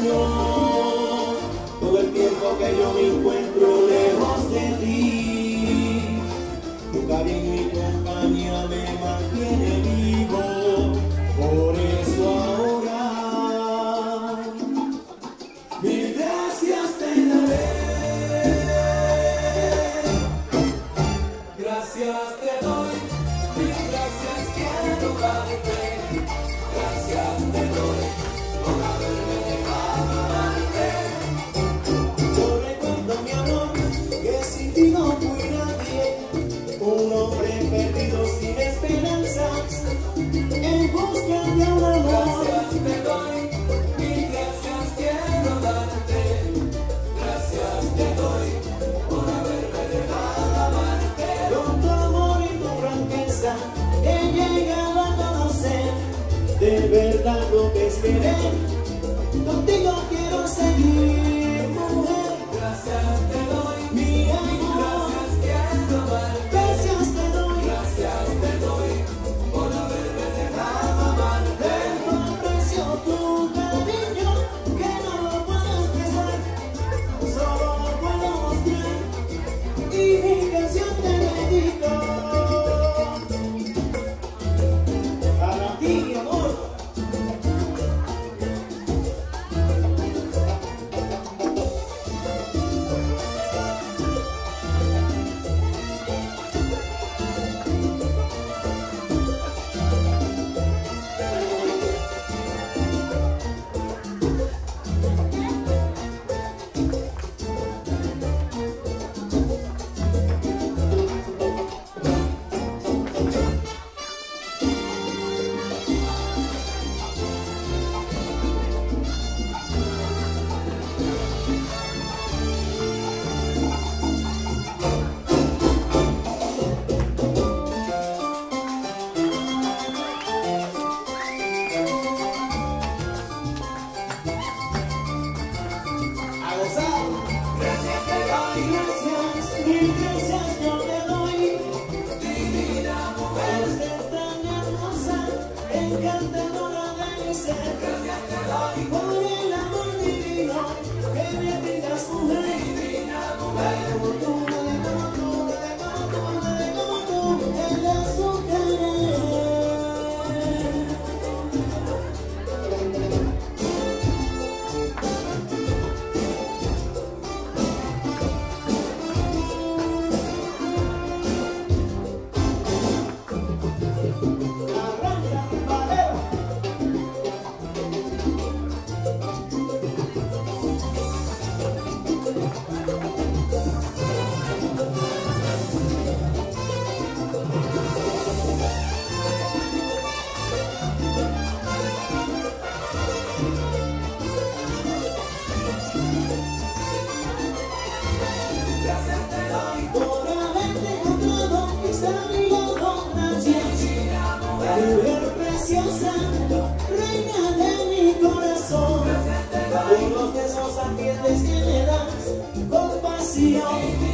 Señor, todo el tiempo que yo me encuentro lejos de ti. Tu cariño y compañía me mantiene vivo, por eso ahora mil gracias te daré. Gracias te doy, mil gracias quiero darte. Gracias te doy por haberme dejado amarte. Yo recuerdo mi amor, que sin ti no fui nadie, un hombre perdido sin esperanzas, en busca de un amor. Gracias te doy, mil gracias quiero darte. Gracias te doy por haberme dejado amarte. Con tu amor y tu franqueza he llegado a conocer de verdad lo que es querer. Contigo quiero seguir, mujer. Gracias te doy, mi amor. Gracias quiero darte. Gracias te doy por haberme dejado amarte. Tengo aprecio tu cariño, que no lo puedo expresar, solo lo puedo mostrar, y mi canción te dedico. Para ti, mi amor. Gracias te doy, gracias, mil gracias yo te doy. Divina mujer, ser tan hermosa, encantadora de mi ser. Gracias te doy por el amor divino que me brindas, mujer. Divina mujer, como tú, nadie como tú, nadie como tú, nadie como tú, en las mujeres. Mujer preciosa, reina de mi corazón, por los besos ardientes que me das, compasión.